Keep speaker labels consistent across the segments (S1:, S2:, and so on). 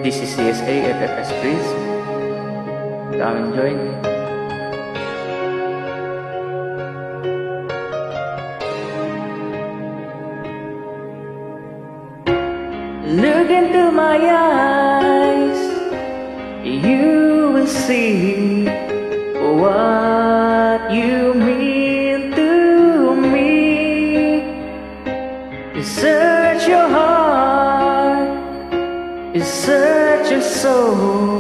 S1: This is CSA FFS Breeze. Come and join me. Look into my eyes, you will see what you mean to me. You search your heart, you search your soul.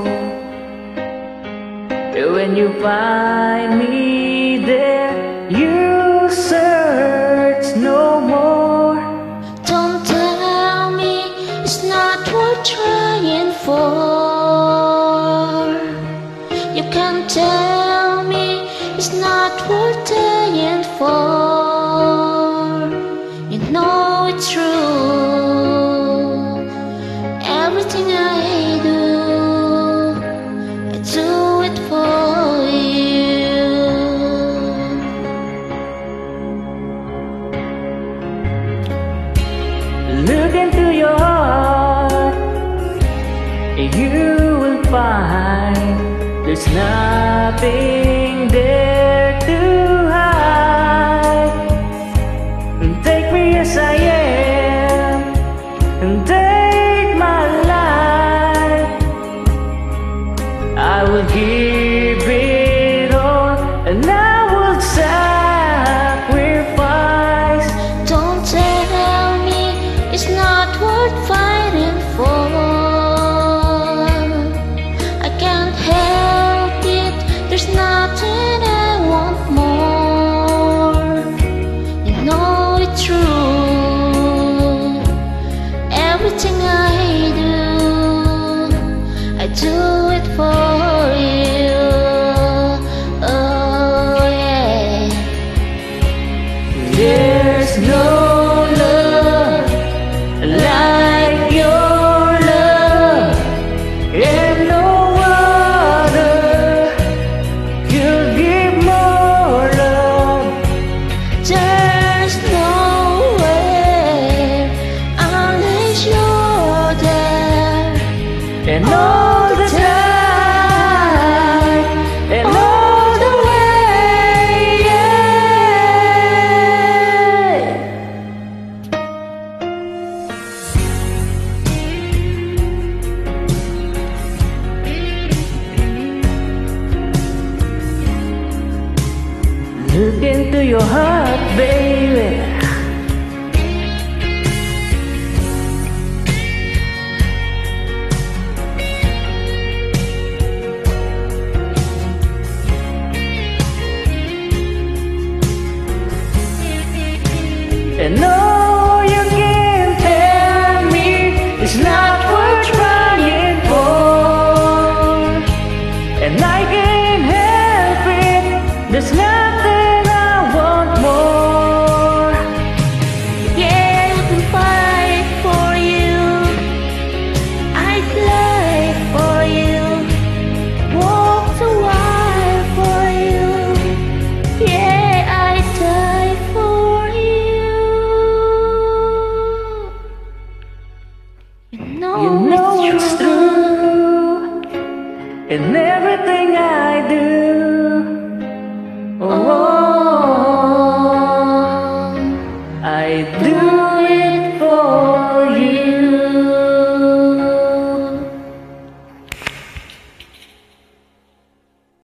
S1: When you find me there, you search no more.
S2: Don't tell me it's not worth trying for. You can't tell me it's not worth dying for. You know it's true. Everything I do it for you.
S1: Look into your heart, you will find there's nothing there to hide. Take me as I am, and take my life. I will give it all, and I will sacrifice.
S2: Don't tell me it's not worth fighting for. I can't help it, there's nothing I want more. You know it's true. Everything I do it for you. Oh yeah.
S1: There's no love like your love, and no other could give more love.
S2: There's nowhere unless you're there.
S1: And all the time, and all the way, yeah. Look into your heart, baby. And no, you can't tell me it's not worth trying for. And I can't help it, there's nothing I want more.
S2: Yeah, I can fight for you. I'd lie for you. Walk the wire for you. Yeah, I'd die for you. You know
S1: It's true, and everything I do